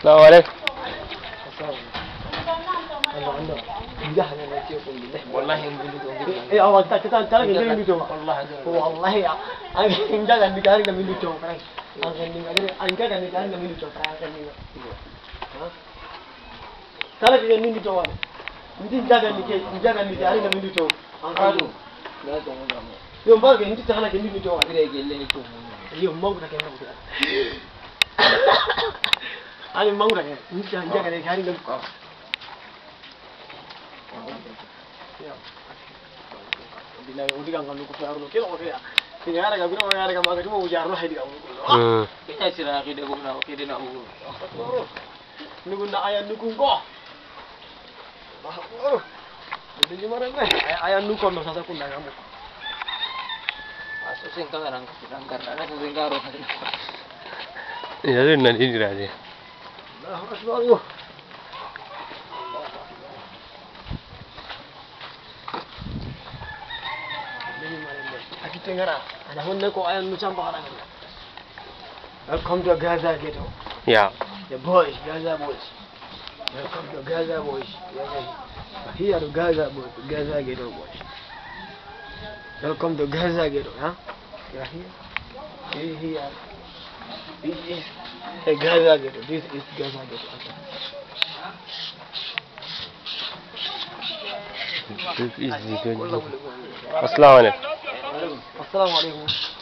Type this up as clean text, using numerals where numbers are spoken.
السلام عليكم. والله eh awal tak kita cara kita mindu coba wallahi ang jaga ni cara kita mindu coba ang jaga ni cara kita mindu coba cara kita mindu coba ini jaga ni cara kita mindu coba aduh yo mbal ke ini cara kita mindu coba kira gele ni tuh yo mau kita kena buat ani mau dah ini jaga ni cara kita Bila udi kan kalau kau perlu kira orang ya, tinggal ada kabin orang ada kamar cuma ujar roh hidi kamu. kita sirah kita guna kita nak urus Nugun na ayah nukung ko. Jadi gimana nih? Ayah nukung no sasa kunda kamu. masuk singkarang karena singkaro Jadi nanti ini aja. Nah, asbaru. Aki tengara, ada hunde ko ayah nucam pakarang. Welcome to Gaza Ghetto. Yeah. The boys, Gaza boys. Welcome to Gaza boys. Here to Gaza boys, Gaza Ghetto boys. Welcome to Gaza Ghetto, huh? Yeah, here. This is a Gaza Ghetto. This is Gaza Ghetto. This is the good. Assalamu alaikum. Assalamu alaikum.